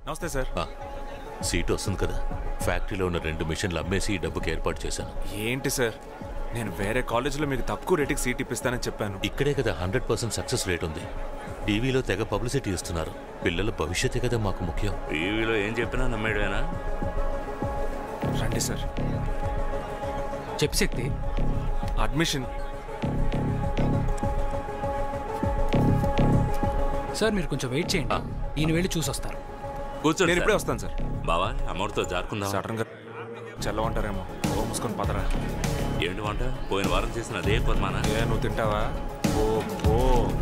నమస్తే sir. Seat వస్తుంది కదా, ఫ్యాక్టరీలో ఉన్న 2 మిషన్లు అమ్మేసి ఈ డబ్బుకి ఏర్పాటు చేశాను. ఏంటి సార్, నేను వేరే కాలేజీలో మీకు తక్కువ రేటుకి సీట్ ఇప్పిస్తానని చెప్పాను. ఇక్కడే కదా 100% సక్సెస్ రేట్ ఉంది. టీవీలో తెగ పబ్లిసిటీ ఇస్తున్నారు. పిల్లల భవిష్యత్తే కదా మాకు ముఖ్యం. టీవీలో ఏం చెప్పినా నమ్మేడేనా? రండి సార్. చెప్పు శక్తి. అడ్మిషన్ సార్, మీరు కొంచెం వెయిట్ చేయండి. ఈయన వెళ్ళి చూసి వస్తారు. కూర్చోండి, నేను ఇప్పుడే వస్తాను సార్. బావా అమౌంట్తో జారుకుందాం. సడన్ గా చల్లవంటారేమో, ఓ మూసుకొని పదరా. ఏంటి వంట? పోయిన వారం చేసిన అదే పద్మానా? నువ్వు తింటావా? ఓ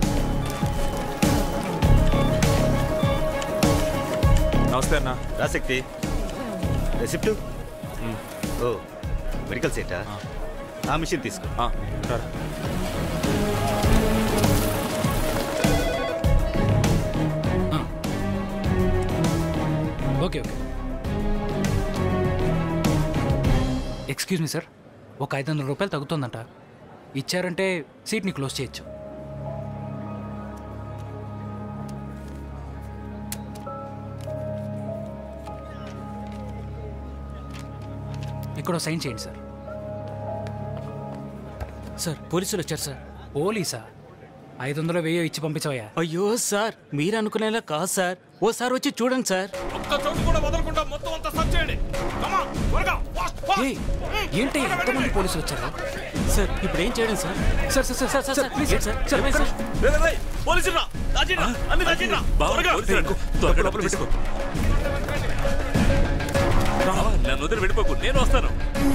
నమస్తే అన్న. రాశక్తి రెసిప్ట్. ఓ మెడికల్ సెటా? ఆ మిషన్ తీసుకో. Okay okay. Excuse me sir, ఒక 500 రూపాయలు తగ్గుతుందంట. ఇచ్చారంటే సీట్ని క్లోజ్ చేయొచ్చు. ఇక్కడ సైన్ చేయండి సార్. సార్ పోలీసులు వచ్చారు సార్. పోలీసా? 500 1000 ఇచ్చి పంపించవయ్యా. అయ్యో సార్, మీరు అనుకునేలా కాదు సార్. ఓసారి వచ్చి చూడండి సార్. ఏంటి ఎంతమంది పోలీసులు వచ్చారా? సార్ ఇప్పుడు ఏం చేయడం సార్? Sir sir sir sir please sir sir నన్ను వదిలి వెళ్ళిపోకు, నేను వస్తాను.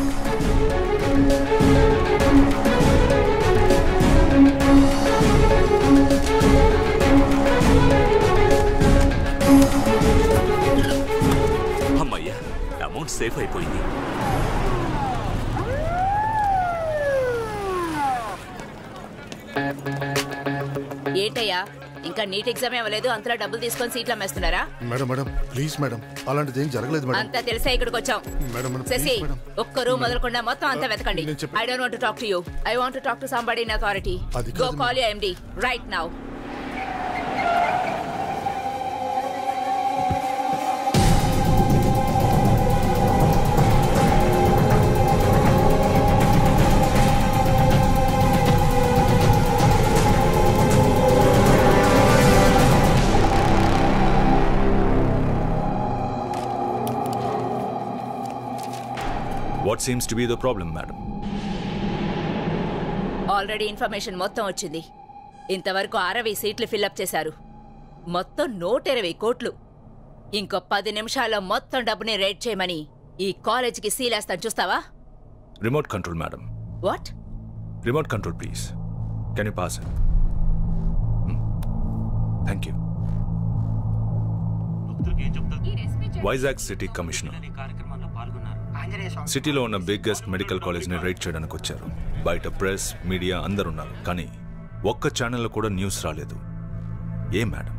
అమ్మయ్యా, అమౌంట్ సేఫ్ అయిపోయింది. ఏంటయ్యా, ఇంకా నీట్ ఎగ్జామ్ అవ్వలేదు, అంతలా డబ్బులు తీసుకొని సీట్లు అమ్మేస్తున్నారా? మేడం మేడం ప్లీజ్ మేడం, అలాంటిది ఏం జరగలేదు మేడం. అంతా తెలిసే ఇక్కడికి వచ్చాం. శశి, ఒక్క రూమ్ వదలకుండా మొత్తం అంతా వెతకండి. I don't want to talk to you. I want to talk to somebody in authority. Go call your MD right now. What seems to be the problem, madam? Already information మొత్తం వచ్చింది. ఇంతవరకు 60 సీట్లు fill up చేశారు. మొత్తం 120 కోట్లు. ఇంకో 10 నిమిషాల్లో మొత్తం డబ్బుని రేట్ చేయమని ఈ కాలేజీకి సీలేస్తాను, చూస్తావా? Remote control, madam. What? Remote control, please. Can you pass it? Thank you. Vizag City Commissioner. సిటీలో ఉన్న బిగ్గెస్ట్ మెడికల్ కాలేజ్ని రైడ్ చేయడానికి వచ్చారు. బయట ప్రెస్ మీడియా అందరున్నారు, కానీ ఒక్క ఛానల్లో కూడా న్యూస్ రాలేదు. ఏ మేడం?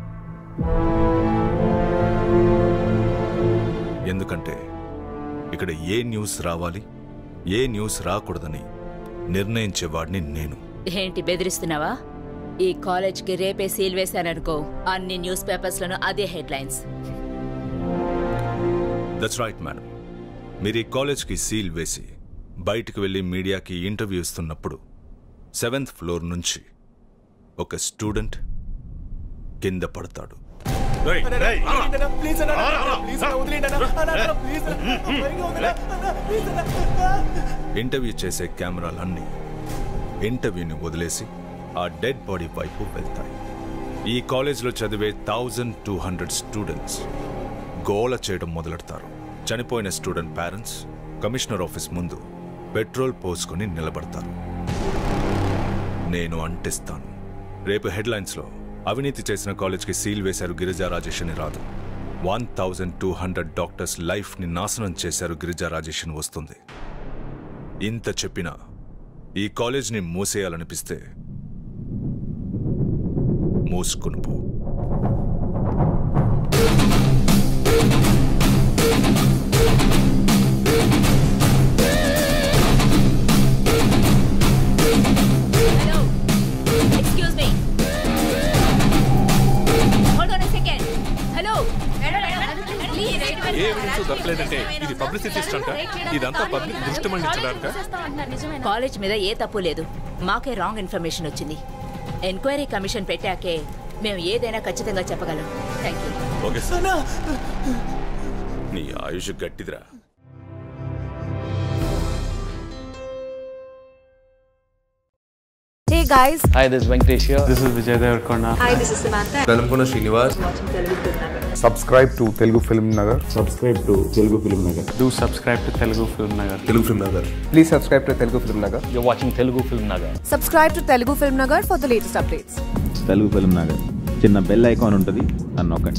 ఎందుకంటే ఇక్కడ ఏ న్యూస్ రావాలి, ఏ న్యూస్ రాకూడదని నిర్ణయించేవాడిని నేను. ఏంటి బెదిరిస్తున్నావా? ఈ కాలేజ్కి రేపే సీల్ వేశాననుకో, అన్ని న్యూస్ పేపర్స్లోనూ అదే హెడ్లైన్స్. That's right madam. మీరు ఈ కాలేజ్కి సీల్ వేసి బయటికి వెళ్ళి మీడియాకి ఇంటర్వ్యూ ఇస్తున్నప్పుడు 7th ఫ్లోర్ నుంచి ఒక స్టూడెంట్ కింద పడతాడు. ఇంటర్వ్యూ చేసే కెమెరాలన్నీ ఇంటర్వ్యూని వదిలేసి ఆ డెడ్ బాడీ వైపు వెళ్తాయి. ఈ కాలేజ్లో చదివే 1200 స్టూడెంట్స్ గోల చేయడం మొదలెడతారు. చనిపోయిన స్టూడెంట్ పేరెంట్స్ కమిషనర్ ఆఫీస్ ముందు పెట్రోల్ పోసుకొని నిలబడతారు. నేను అంటిస్తాను. రేపు హెడ్లైన్స్లో అవినీతి చేసిన కాలేజ్కి సీల్ వేశారు గిరిజా రాజేష్ అని రాదు. 1200 డాక్టర్స్ లైఫ్ని నాశనం చేశారు గిరిజా రాజేష్ అని వస్తుంది. ఇంత చెప్పినా ఈ కాలేజ్ని మూసేయాలనిపిస్తే మూసుకుని పో. Hold on a second. Hello. ఏ ఎవిడెన్స్ దొరకలేదంటే ఇది పబ్లిసిటీ స్టంట్. ఇదంతా పబ్లిక్ దృష్టి మళ్లించడానిక? కాలేజ్ మీద ఏ తప్పు లేదు, మాకే రాంగ్ ఇన్ఫర్మేషన్ వచ్చింది. ఎంక్వైరీ కమిషన్ పెట్టాకే మేము ఏదైనా ఖచ్చితంగా చెప్పగలం. Thank you. Okay sir. నీ ఆయుష్ గట్టిదిరా. Hey guys. Hi, this is Venkatesh here. This is Vijay Devarkonda. Hi, this is Samantha. Velamkona Srinivas. Subscribe to Telugu Film Nagar. Subscribe to Telugu FilmNagar. Do subscribe to Telugu FilmNagar. Telugu FilmNagar. Please subscribe to Telugu Film Nagar. You're watching Telugu FilmNagar. Subscribe to Telugu FilmNagar for the latest updates. Telugu FilmNagar. చిన్న bell icon ఉంటుంది, నన్ను నొక్కండి.